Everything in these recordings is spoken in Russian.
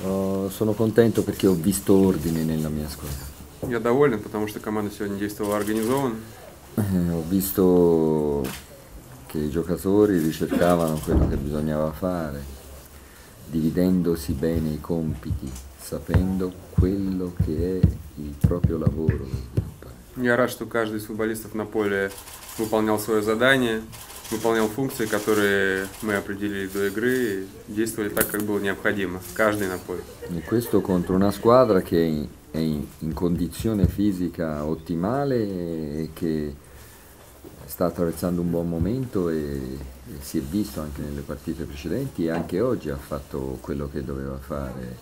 Sono contento perché ho visto ordine nella mia squadra. Я доволен, потому что команда сегодня действовала организованно. Ho visto che i giocatori ricercavano quello che bisognava fare, dividendosi bene i compiti, sapendo quello che è il proprio lavoro da sviluppare. Я рад, что каждый из футболистов на поле выполнял свое задание, выполнял функции, которые мы определили до игры, и действовали так, как было необходимо, каждый на поле. E questo contro una squadra che è in condizione fisica ottimale e che sta attraversando un buon momento e si è visto anche nelle partite precedenti e anche oggi ha fatto quello che doveva fare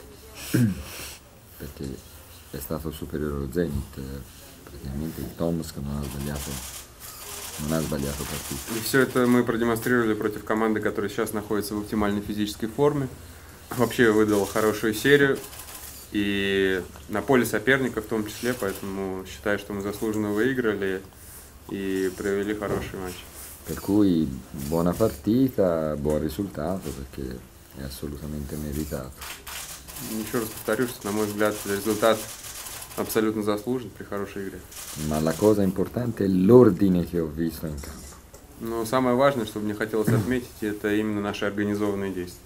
perché è stato superiore allo Zenit, praticamente il Tomsk non ha sbagliato partita. И все это мы продемонстрировали против команды, которая сейчас находится в оптимальной физической форме. Вообще выдала хорошую серию и на поле соперника в том числе, поэтому считаю, что мы заслуженно выиграли и провели хороший матч. Per cui buona partita, buon risultato perché è assolutamente meritato. Еще раз повторюсь, что, на мой взгляд, результат абсолютно заслужен при хорошей игре. Ma la cosa importante è l'ordine che ho visto in campo. Но самое важное, что мне хотелось отметить, это именно наши организованные действия.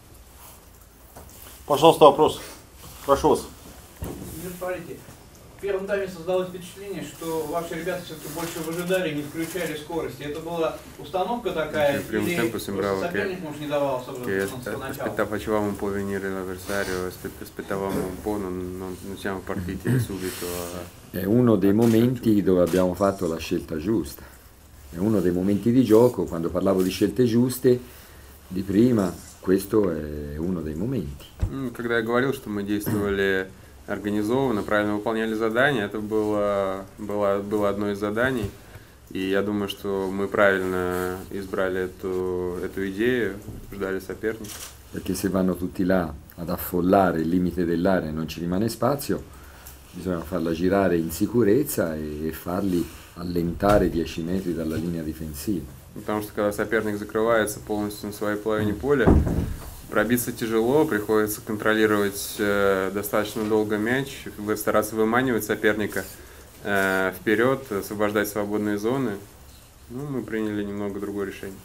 Пожалуйста, вопрос. Прошу вас. Смотрите, в первом тайме создалось впечатление, что ваши ребята все-таки больше выжидали, не включали скорость. Это была установка такая, или соперник, может, не давал особенно с поначалу? Facevamo un po' venire l'avversario, aspettavamo un po', non siamo partiti subito. È uno dei momenti dove abbiamo fatto la scelta giusta. È uno dei momenti di gioco, quando parlavo di scelte giuste, di prima, questo è uno dei momenti. Когда я говорил, что мы действовали организованно, правильно выполняли задания, это было одно из заданий. И я думаю, что мы правильно избрали эту идею, ждали соперника. Perché se vanno tutti là ad affollare il limite dell'area e non ci rimane spazio, bisogna farla girare in sicurezza e farli allentare 10 metri dalla linea difensiva. Потому что когда соперник закрывается полностью на своей половине поля, пробиться тяжело, приходится контролировать достаточно долго мяч, стараться выманивать соперника вперед, освобождать свободные зоны. Ну, мы приняли немного другое решение.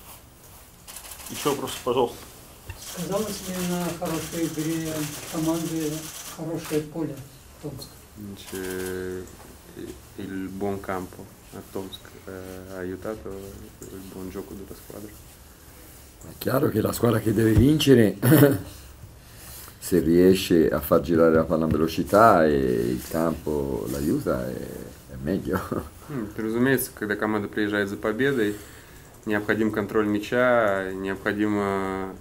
Еще вопрос, пожалуйста. Сказалось ли на хорошей игре команды хорошее поле Томск? Il buon campo a Tomsk ha aiutato il buon gioco della squadra. È chiaro che la squadra che deve vincere, se riesce a far girare la palla in velocità e il campo l'aiuta, è meglio. Разумеется, когда команда приезжает за победой, необходим контроль мяча, необходимо,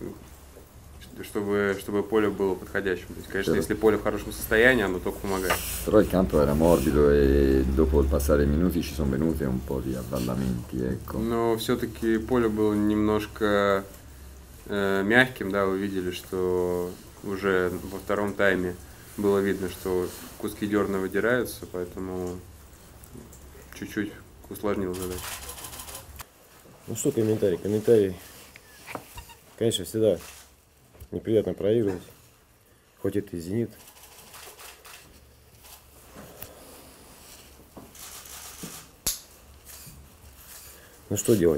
чтобы поле было подходящим. То есть, конечно, если поле в хорошем состоянии, оно только помогает. Però il campo era morbido e dopo il passare dei minuti ci sono venute un po' di avvallamenti, ecco. Но все-таки поле было немножко мягким, да, вы видели, что уже во втором тайме было видно, что куски дерна выдираются, поэтому чуть-чуть усложнил задачу. Ну что комментарий? Комментарий, конечно, всегда неприятно проигрывать, хоть это и «Зенит». Ну что делать?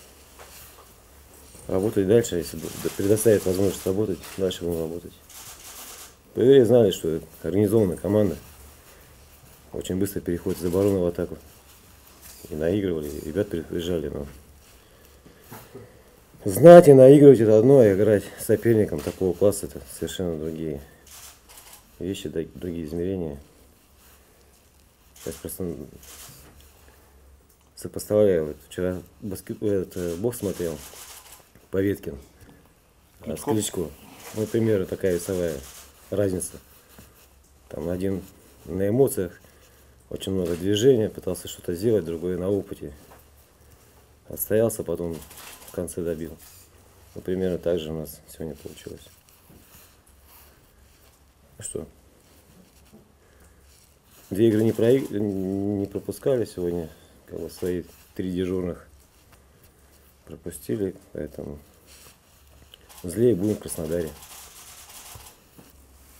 Работать дальше, если предоставит возможность работать, дальше будем работать. По игре знали, что организованная команда очень быстро переходит из обороны в атаку. И наигрывали, и ребят предупреждали, но знать и наигрывать это одно, а играть с соперником такого класса это совершенно другие вещи, другие измерения. Сейчас просто сопоставляю. Вот вчера бокс смотрел Поветкин, а с Кличко. Ну, примерно такая весовая разница. Там один на эмоциях, очень много движения, пытался что-то сделать, другой на опыте. Отстоялся, потом в конце добил. Ну, примерно так же у нас сегодня получилось. Ну что, 2 игры не пропускали сегодня, как бы свои 3 дежурных пропустили, поэтому злее будем в Краснодаре.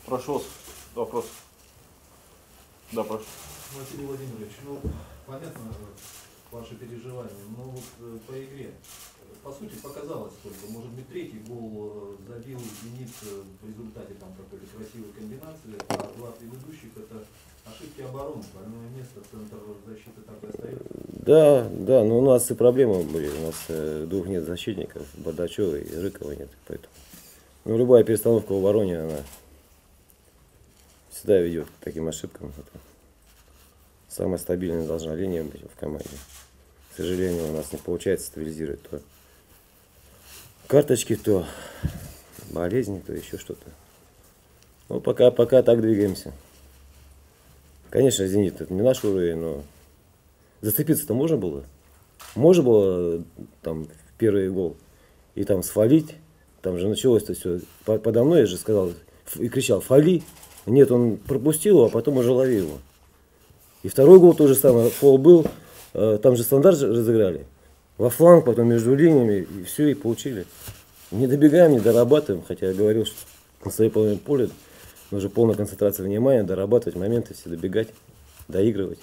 Прошу вас. Вопрос. Да, прошу. Василий Владимирович, ну, понятно ваши переживания, но вот по игре, по сути, показалось только, может быть, третий гол забил «Зенит» в результате там какой-то красивой комбинации, а два предыдущих это ошибки обороны, больное место, центр защиты так и остается. Да, но у нас и проблемы были, у нас двух нет защитников, Бардачева и Рыкова нет, поэтому. Ну, любая перестановка в обороне, она всегда ведет к таким ошибкам. Это самая стабильная должна линия быть в команде. К сожалению, у нас не получается стабилизировать то карточки, то болезни, то еще что-то. Ну, пока так двигаемся. Конечно, «Зенит» это не наш уровень, но зацепиться-то можно было. Можно было там в первый гол и там сфалить. Там же началось-то все. Подо мной я же сказал и кричал: «Фали!» Нет, он пропустил его, а потом уже ловил его. И второй гол то же самое. Фол был. Там же стандарт разыграли. Во фланг, потом между линиями. И все, и получили. Не добегаем, не дорабатываем. Хотя я говорил, что на своей половине поля нужно полная концентрация внимания, дорабатывать моменты, все добегать, доигрывать.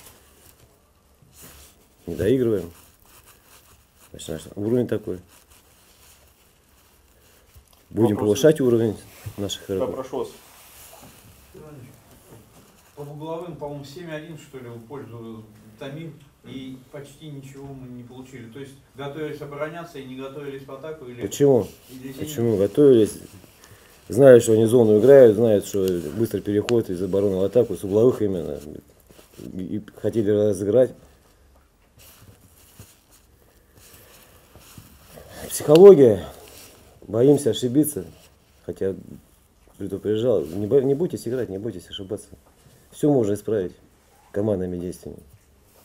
Не доигрываем. Значит, уровень такой. Будем повышать уровень наших игроков. Да, прошу вас. По угловым, по-моему, 7-1, что ли, в пользу Тамим, и почти ничего мы не получили. То есть готовились обороняться и не готовились в атаку? Или... Почему? Почему готовились? Знают, что они зону играют, знают, что быстро переход из обороны в атаку, с угловых именно. И хотели разыграть. Психология. Боимся ошибиться. Хотя предупреждал. Не бойтесь играть, не бойтесь ошибаться. Все можно исправить командными действиями.